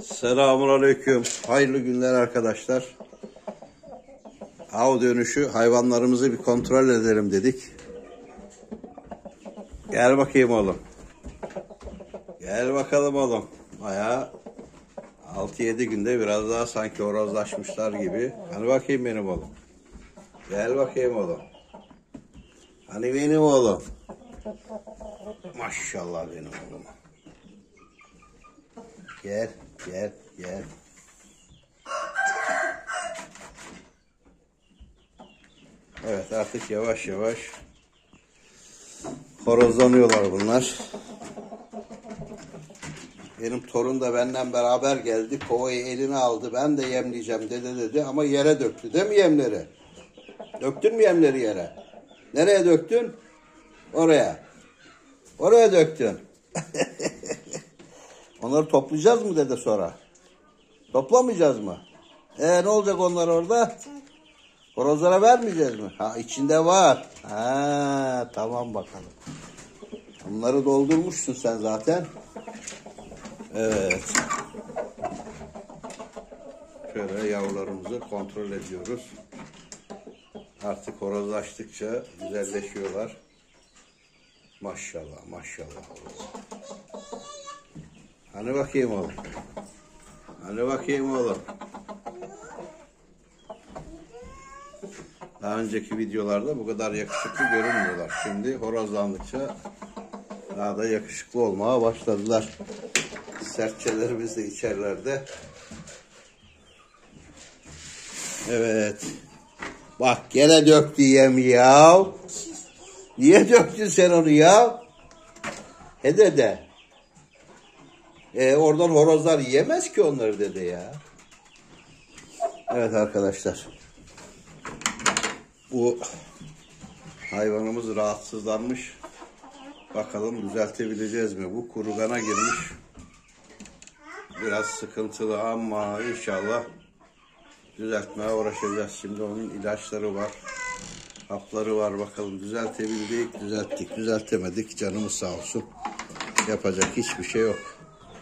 Selamünaleyküm. Hayırlı günler arkadaşlar. Av dönüşü hayvanlarımızı bir kontrol edelim dedik. Gel bakayım oğlum. Gel bakalım oğlum. Bayağı 6-7 günde biraz daha sanki horozlaşmışlar gibi. Hani bakayım benim oğlum. Gel bakayım oğlum. Hani benim oğlum. Maşallah benim oğlum. Gel, gel, gel. Evet, artık yavaş yavaş horozlanıyorlar bunlar. Benim torun da benden beraber geldi. Kovayı eline aldı. Ben de yemleyeceğim dedi ama yere döktü. Değil mi yemleri? Döktün mü yemleri yere? Nereye döktün? Oraya. Oraya döktün. Onları toplayacağız mı dede sonra? Toplamayacağız mı? Ne olacak onlar orada? Horozlara vermeyeceğiz mi? Ha, içinde var. Ha, tamam bakalım. Bunları doldurmuşsun sen zaten. Evet. Şöyle yavrularımızı kontrol ediyoruz. Artık horozlaştıkça güzelleşiyorlar. Maşallah, maşallah. Hani bakayım oğlum. Hani bakayım oğlum. Daha önceki videolarda bu kadar yakışıklı görünmüyorlar. Şimdi horozlandıkça daha da yakışıklı olmaya başladılar. Serçelerimiz de içerilerde. Evet. Bak gene döktü yem ya. Niye döktün sen onu ya? He dede. Oradan horozlar yemez ki onları dede ya. Evet arkadaşlar. Bu hayvanımız rahatsızlanmış. Bakalım düzeltebileceğiz mi? Bu kurugana girmiş. Biraz sıkıntılı ama inşallah düzeltmeye uğraşacağız. Şimdi onun ilaçları var. Hapları var. Bakalım düzeltebildik, düzelttik. Düzeltemedik. Canımız sağ olsun. Yapacak hiçbir şey yok.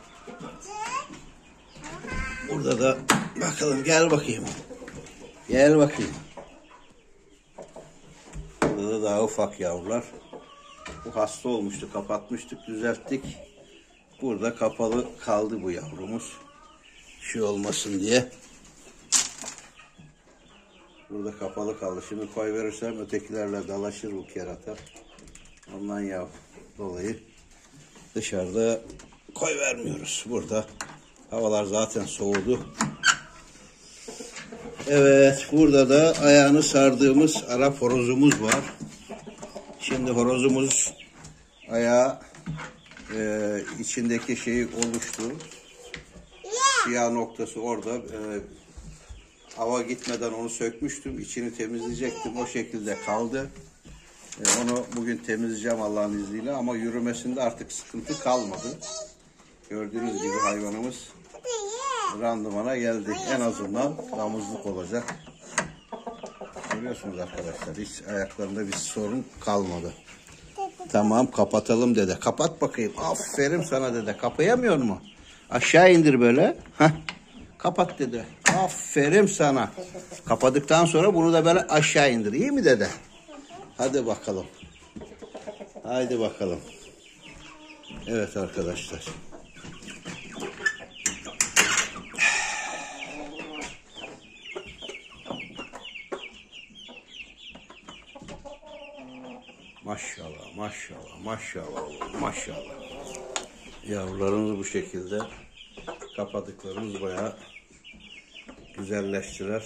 Burada da bakalım, gel bakayım. Gel bakayım. Burada da daha ufak yavrular. Bu hasta olmuştu. Kapatmıştık. Düzelttik. Burada kapalı kaldı bu yavrumuz. Şey olmasın diye. Burada kapalı kaldı. Şimdi koy verirsem ötekilerle dalaşır bu kerata. Ondan dolayı dışarıda koy vermiyoruz. Burada havalar zaten soğudu. Evet, burada da ayağını sardığımız Arap horozumuz var. Şimdi horozumuz ayağı içindeki şeyi oluştu. Siyah noktası orada. Hava gitmeden onu sökmüştüm. İçini temizleyecektim. O şekilde kaldı. Onu bugün temizleyeceğim Allah'ın izniyle ama yürümesinde artık sıkıntı kalmadı. Gördüğünüz gibi hayvanımız randımana geldi. En azından damızlık olacak. Görüyorsunuz arkadaşlar. Hiç ayaklarında bir sorun kalmadı. Tamam, kapatalım dede. Kapat bakayım. Aferin sana dede. Kapayamıyor mu? Aşağı indir böyle. Heh. Kapat dede. Aferin sana. Kapadıktan sonra bunu da böyle aşağı indir. İyi mi dede? Hadi bakalım. Haydi bakalım. Evet arkadaşlar. Maşallah, maşallah, maşallah, maşallah. Yavrularımız bu şekilde. Kapadıklarımız bayağı güzelleştiler.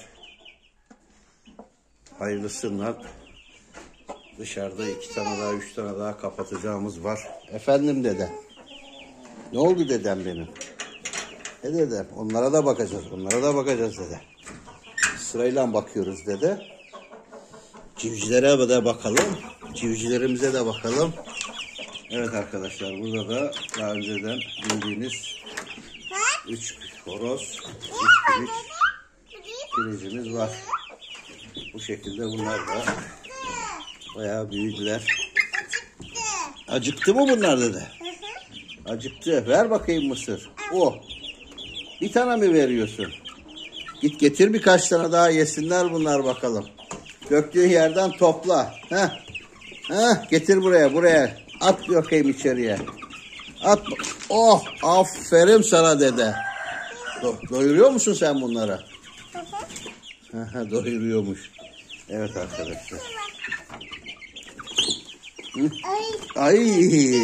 Hayırlısından dışarıda 2 tane daha 3 tane daha kapatacağımız var. Efendim dede. Ne oldu dedem benim? Dedem, onlara da bakacağız. Onlara da bakacağız dede. Sırayla bakıyoruz dede. Civcilere de bakalım. Civcilerimize de bakalım. Evet arkadaşlar, burada da daha önceden bildiğiniz 3 horoz, 3 piricimiz var. Bu şekilde bunlar da bayağı büyüdüler. Acıktı mı bunlar dede? Acıktı. Ver bakayım mısır. Bir tane mi veriyorsun? Git getir birkaç tane daha yesinler bunlar bakalım. Döktüğün yerden topla. Heh. Heh, getir buraya. At bakayım içeriye. At. Oh, aferin sana dede. Doyuruyor musun sen bunlara? Doyuruyormuş. Evet arkadaşlar. Ay.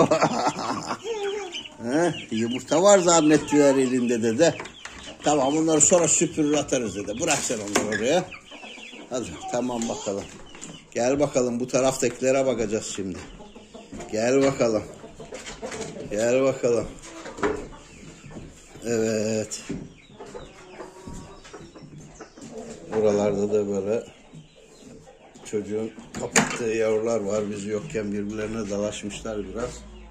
Yumurta var zannettiler elinde dede. Tamam, bunları sonra süpürür atarız dede. Bırak sen onları oraya. Hadi tamam bakalım. Gel bakalım, bu taraftakilere bakacağız şimdi. Gel bakalım. Evet. Buralarda da böyle çocuğun kapattığı yavrular var. Biz yokken birbirlerine dalaşmışlar biraz.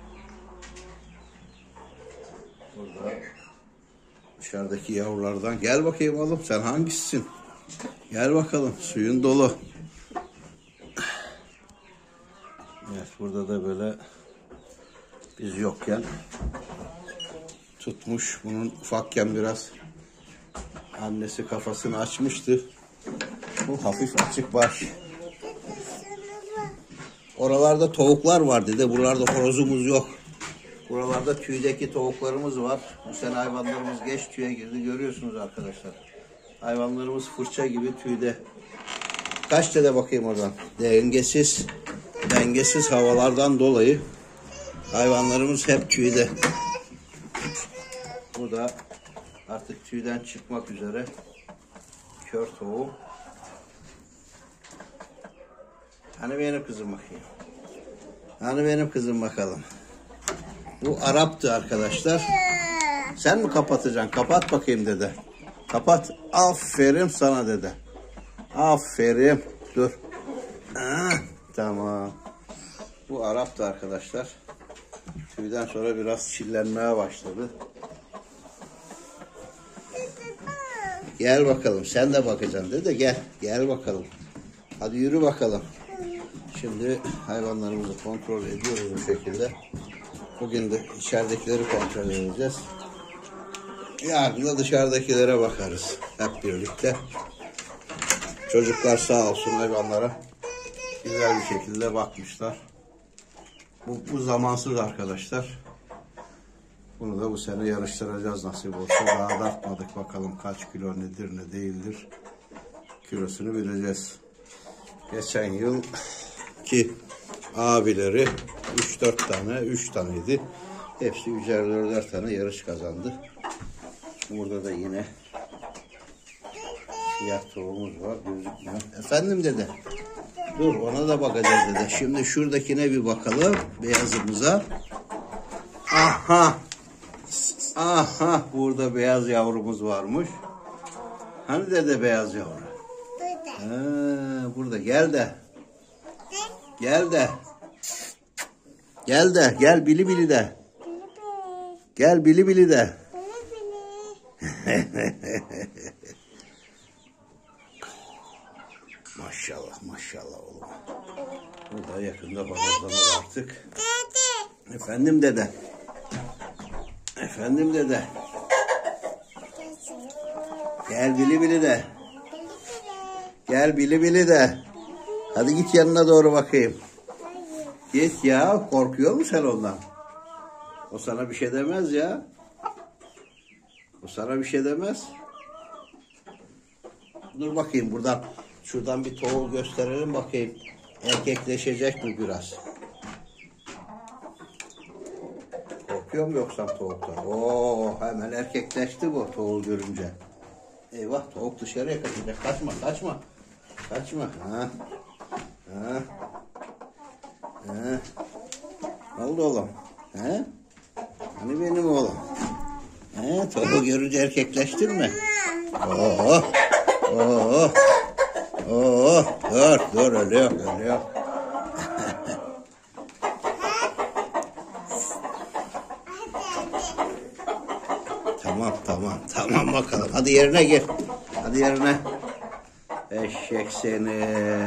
Burada dışarıdaki yavrulardan. Gel bakayım oğlum, sen hangisisin? Gel bakalım, suyun dolu. Evet, burada da böyle biz yokken tutmuş. Bunun ufakken biraz annesi kafasını açmıştı. Bu hafif açık baş. Oralarda tavuklar var dedi. Buralarda horozumuz yok. Buralarda tüydeki tavuklarımız var. Bu sene hayvanlarımız geç tüye girdi. Görüyorsunuz arkadaşlar. Hayvanlarımız fırça gibi tüyde. Kaç dede bakayım oradan. Dengesiz havalardan dolayı hayvanlarımız hep tüyde. Bu da artık tüyden çıkmak üzere kör tavuğu. Hani benim kızım bakayım. Hani benim kızım bakalım. Bu Arap'tı arkadaşlar. Sen mi kapatacaksın? Kapat bakayım dede. Kapat. Aferin sana dede. Aferin. Dur. Tamam. Bu Arap'tı arkadaşlar. Tüyden sonra biraz çillenmeye başladı. Gel bakalım. Sen de bakacaksın dede. Gel bakalım. Hadi yürü bakalım. Şimdi hayvanlarımızı kontrol ediyoruz bu şekilde. Bugün de içeridekileri kontrol edeceğiz. Yarın da dışarıdakilere bakarız hep birlikte. Çocuklar sağ olsun hayvanlara güzel bir şekilde bakmışlar. Bu zamansız arkadaşlar. Bunu da bu sene yarıştıracağız nasip olsa. Daha da artmadık, bakalım kaç kilo nedir ne değildir. Kilosunu bileceğiz. Geçen yıl ki abileri 3-4 tane, 3 taneydi. Hepsi 3'er 4'er tane yarış kazandı. Burada da yine siyah tavuğumuz var, gözükmüyor. Efendim dede. Dur, ona da bakacağız dede. Şimdi şuradakine bir bakalım, beyazımıza. Aha, burada beyaz yavrumuz varmış. Hani dede beyaz yavru? Burada. Gel bili bili de. Gel bili bili de. Maşallah oğlum. Bu da yakında horozlanır artık. Efendim dede. Gel bili bili de. Gel bili bili de. Hadi git yanına doğru bakayım. Git ya. Korkuyor musun sen ondan? O sana bir şey demez ya. Dur bakayım buradan. Şuradan bir tavuğu gösterelim bakayım. Erkekleşecek mi biraz? Korkuyor mu yoksa tavuktan? Oo, hemen erkekleşti bu tavuğu görünce. Eyvah, tavuk dışarıya kaçacak. Kaçma. Ne oldu oğlum? Hani benim oğlum? Tavuğu görünce erkekleştin mi? Dur, öyle yok. Tamam bakalım. Hadi yerine gir. Eşek seni.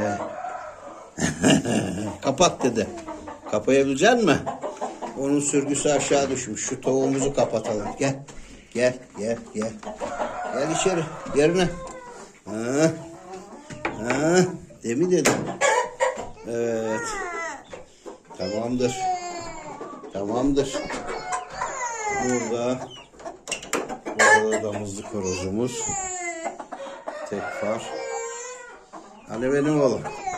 Kapat dedi. Kapayabilecek misin? Onun sürgüsü aşağı düşmüş. Şu tavuğumuzu kapatalım. Gel. Gel içeri. Yerine. Ha. Değil mi dedim? Evet. Tamamdır. Burada da damızlık horozumuz. Tek far. Hani benim oğlum.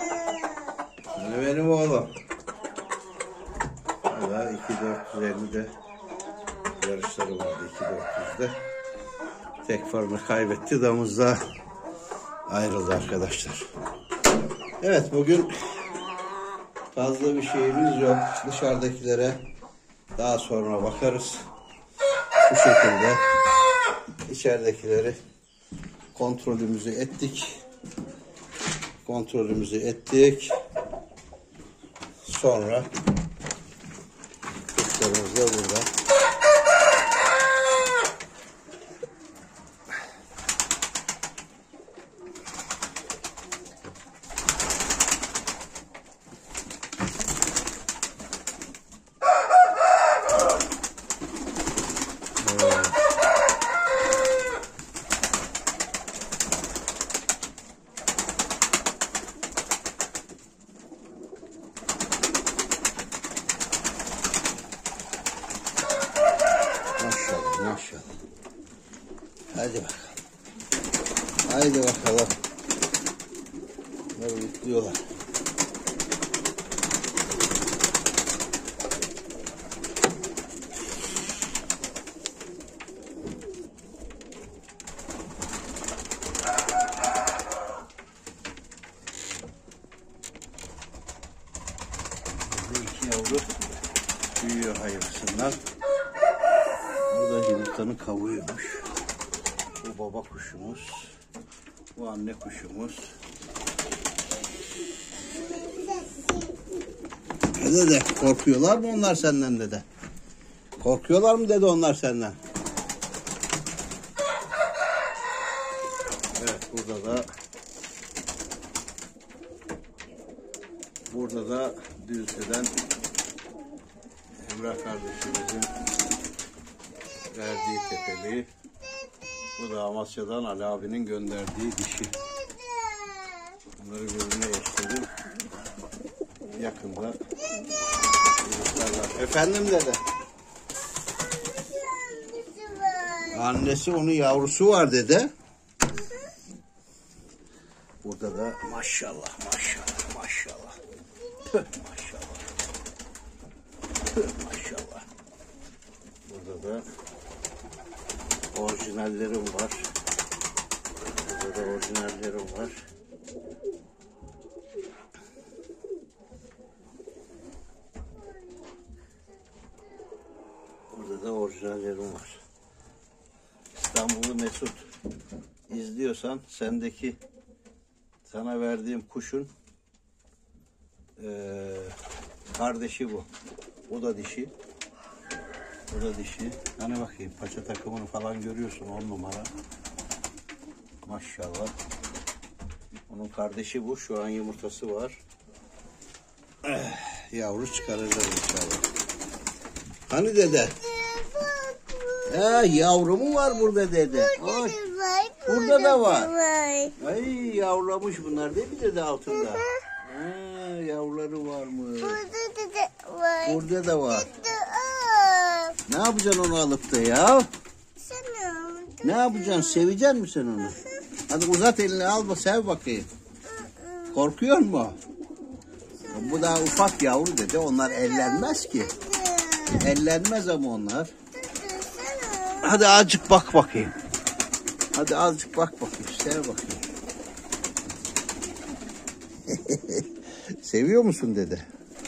Hala 2.450'de yarışları vardı. 2.400'de. Tek farını kaybetti. Damızda ayrıldı arkadaşlar. Evet, bugün fazla bir şeyimiz yok. Dışarıdakilere daha sonra bakarız. Bu şekilde içeridekileri kontrolümüzü ettik. Sonra kuşlarımız da burada. Maşallah. Haydi bakalım. Bunları mutluyorlar. Burada 2 yavru büyüyor hayırlısından. Burada yumurtanın kavuğuymuş. Bu baba kuşumuz. Bu anne kuşumuz. Dede, korkuyorlar mı onlar senden dede? Korkuyorlar mı dede onlar senden? Evet, burada da Düzce'den Emrah kardeşimizin verdiği tepeli. Bu da Amasya'dan Ali abinin gönderdiği dişi. Bunları birbirine eşledim. Yakında efendim dede. Annesi onun yavrusu var dede. Burada da maşallah. Burada da orijinallerim var. İstanbullu Mesut, izliyorsan sana verdiğim kuşun kardeşi bu. O da dişi. Hani bakayım, paça takımını falan görüyorsun, 10 numara. Maşallah. Onun kardeşi bu. Şu an yumurtası var. Yavru çıkaracağız inşallah. Hani dede? Yavru mu var burada dede? Burada da var. Ay, yavrulamış bunlar değil mi dede altında? Yavruları var mı? Burada da var. Ne yapacaksın onu alıp da ya? Ne yapacaksın? Seveceksin mi sen onu? Hadi uzat elini, al sev bakayım. Korkuyor mu? Bu daha ufak yavru dedi. Onlar ellenmez ki. Ellenmez ama onlar. Hadi azıcık bak bakayım. Sev bakayım. Seviyor musun dede?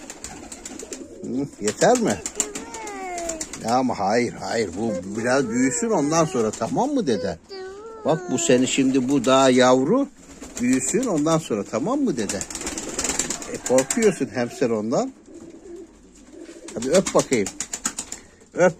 Yeter mi? Ya ama hayır. Bu biraz büyüsün ondan sonra, tamam mı dede? Bak bu seni şimdi, bu daha yavru. Büyüsün ondan sonra, tamam mı dede? Korkuyorsun hem sen ondan. Hadi öp bakayım. Öp.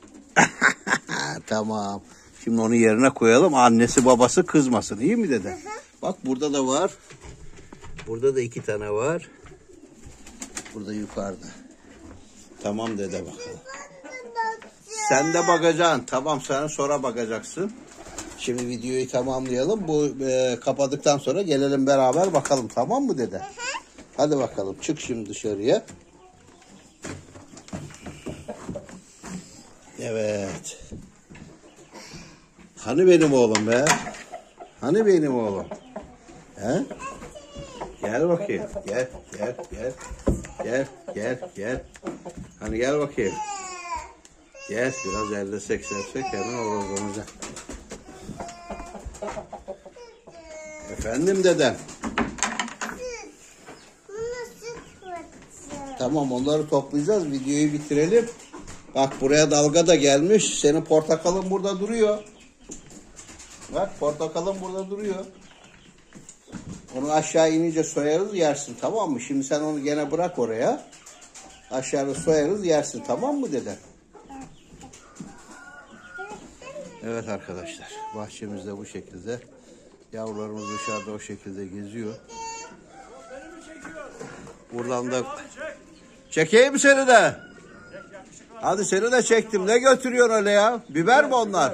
Tamam. Şimdi onu yerine koyalım. Annesi babası kızmasın. İyi mi dede? Bak burada da var. Burada da 2 tane var. Burada yukarıda. Tamam dede bakalım. Sen de bakacaksın. Tamam, sen sonra bakacaksın. Şimdi videoyu tamamlayalım. Bu kapadıktan sonra gelelim beraber bakalım. Tamam mı dede? Hadi bakalım. Çık şimdi dışarıya. Evet. Hani benim oğlum be? Hani benim oğlum? He? Gel bakayım. Gel. Gel. Hani gel bakayım. Gel. Biraz elde seksek hemen olacak. Efendim dedem. Tamam, onları toplayacağız. Videoyu bitirelim. Bak, buraya dalga da gelmiş. Senin portakalın burada duruyor. Bak, portakalın burada duruyor. Onu aşağı inince soyarız, yersin, tamam mı? Şimdi sen onu gene bırak oraya. Aşağıda soyarız, yersin, tamam mı dede? Evet arkadaşlar, bahçemizde bu şekilde. Yavrularımız dışarıda o şekilde geziyor. Buradan da çekeyim mi seni de? Hadi seni de çektim. Ne götürüyorsun öyle ya? Biber mi onlar?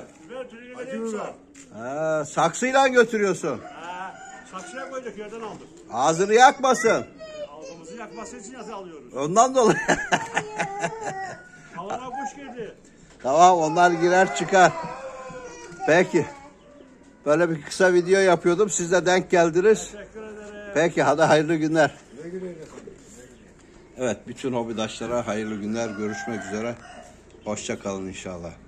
Ha, saksıyla götürüyorsun. Saksıya koyduk, yerden aldık. Ağzını yakmasın. Ağzımızı yakması için yazı alıyoruz. Ondan dolayı. Havana kuş girdi. Tamam, onlar girer çıkar. Peki. Böyle bir kısa video yapıyordum. Siz de denk geldiniz. Teşekkür ederim. Peki, hadi hayırlı günler. Evet, bütün hobidaşlara hayırlı günler. Görüşmek üzere. Hoşça kalın inşallah.